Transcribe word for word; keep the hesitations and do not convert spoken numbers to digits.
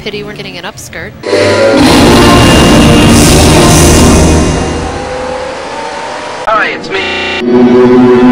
Pity we're getting an upskirt. Hi, it's me.